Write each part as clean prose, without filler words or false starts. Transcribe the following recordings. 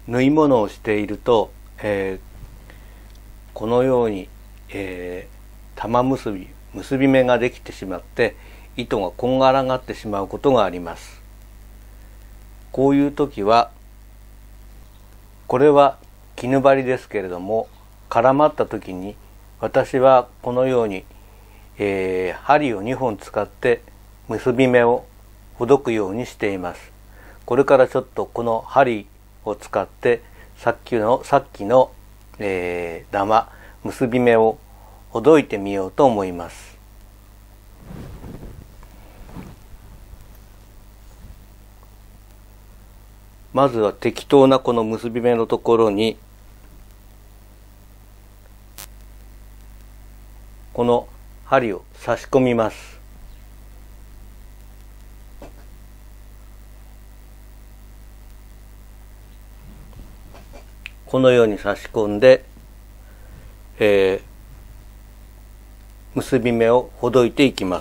縫い物をしていると、このように、玉結び目ができてしまって糸がこんがらがってしまうことがあります。こういう時は、これは絹針ですけれども、絡まった時に私はこのように、針を2本使って結び目をほどくようにしています。これからちょっとこの針を使ってさっきの、玉結び目をほどいてみようと思います。まずは適当なこの結び目のところにこの針を差し込みます。このように差し込んで、結び目をほどいていきます。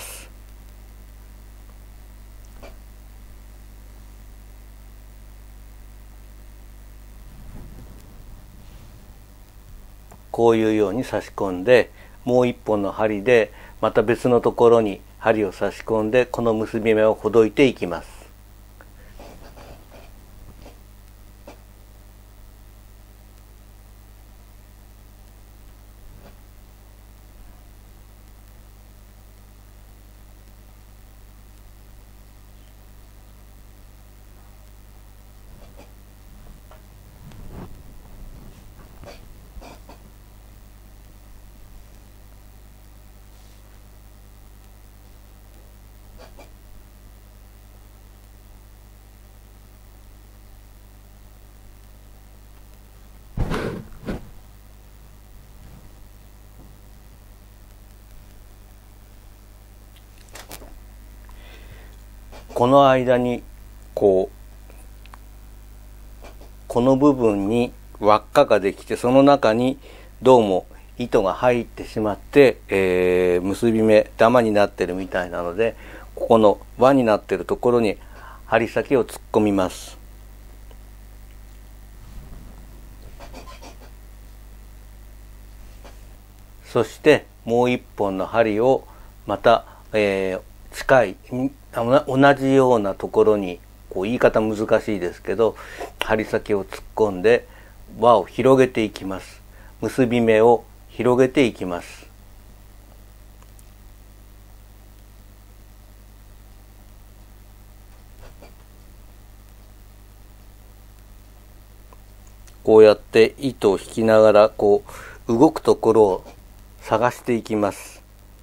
こういうように差し込んで、もう一本の針でまた別のところに針を差し込んで、この結び目をほどいていきます。この間にこの部分に輪っかができて、その中にどうも糸が入ってしまって、結び目ダマになってるみたいなので、ここの輪になってるところに針先を突っ込みます。そしてもう一本の針をまた、近い同じようなところに、言い方難しいですけど、針先を突っ込んで輪を広げていきます。結び目を広げていきます。こうやって糸を引きながら動くところを探していきます。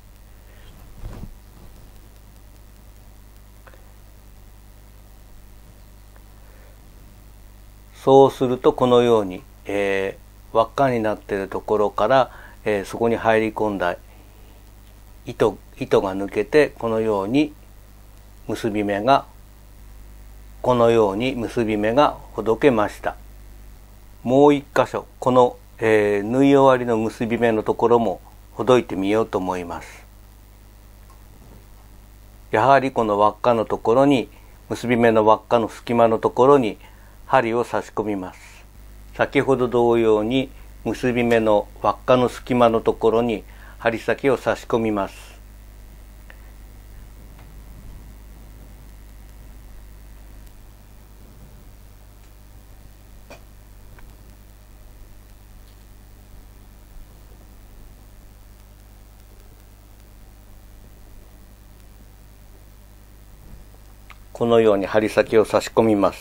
そうするとこのように、輪っかになっているところから、そこに入り込んだ糸が抜けて、このように結び目がほどけました。もう一箇所この、縫い終わりの結び目のところもほどいてみようと思います。やはりこの輪っかのところに、結び目の輪っかの隙間のところに針を差し込みます。先ほど同様に結び目の輪っかの隙間のところに針先を差し込みます。このように針先を差し込みます。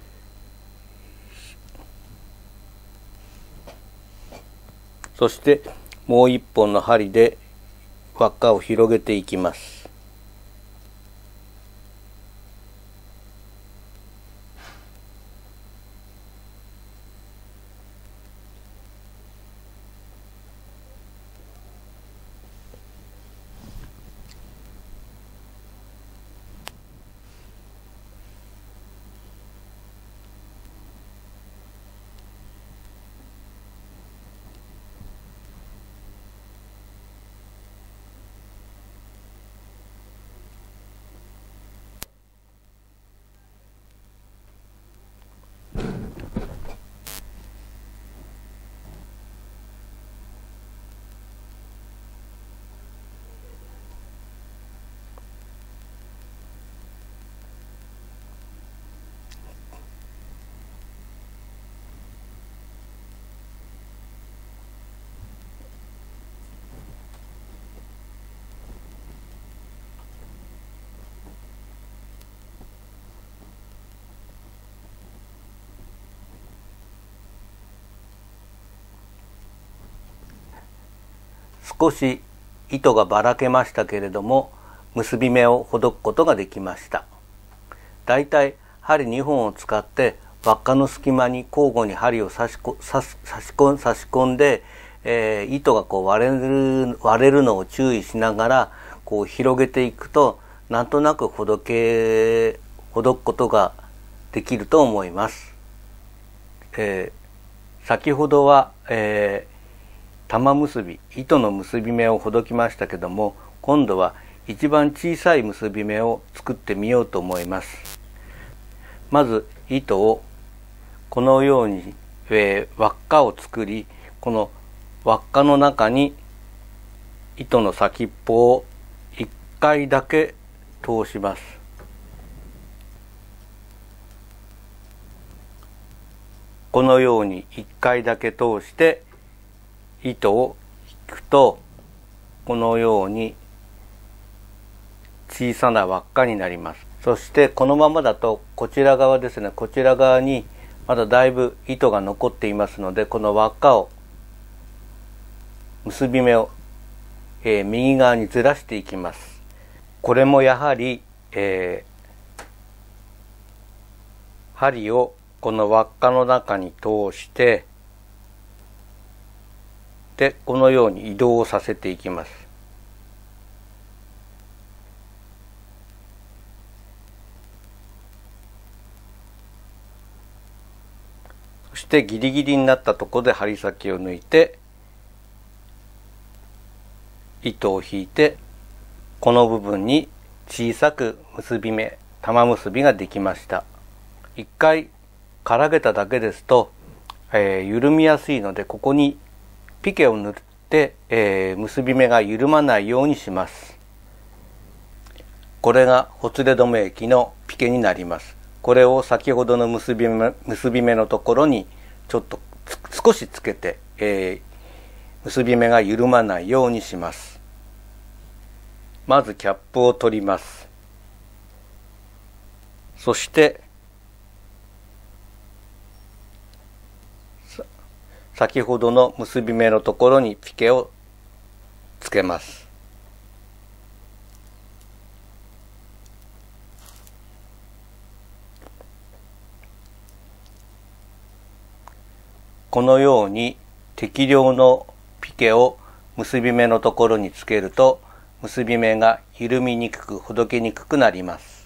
そしてもう一本の針で輪っかを広げていきます。 少し糸がばらけましたけれども、結び目をほどくことができました。だいたい針2本を使って輪っかの隙間に交互に針を差し込んで、糸がこう割れるのを注意しながらこう広げていくと、なんとなくほどくことができると思います。先ほどは、玉結び、糸の結び目をほどきましたけども、今度は一番小さい結び目を作ってみようと思います。まず糸をこのように、輪っかを作り、この輪っかの中に糸の先っぽを1回だけ通します。このように1回だけ通して糸を引くと、このように小さな輪っかになります。そしてこのままだとこちら側ですね、こちら側にまだだいぶ糸が残っていますので、この輪っかを結び目を、右側にずらしていきます。これもやはり、針をこの輪っかの中に通して、でこのように移動させていきます。そしてギリギリになったところで針先を抜いて糸を引いて、この部分に小さく結び目、玉結びができました。一回からげただけですと、緩みやすいので、ここにピケを塗って、結び目が緩まないようにします。これがほつれ止め液のピケになります。これを先ほどの結び目のところにちょっと少しつけて、結び目が緩まないようにします。まずキャップを取ります。そして先ほどの結び目のところにピケをつけます。このように適量のピケを結び目のところにつけると、結び目が緩みにくくほどけにくくなります。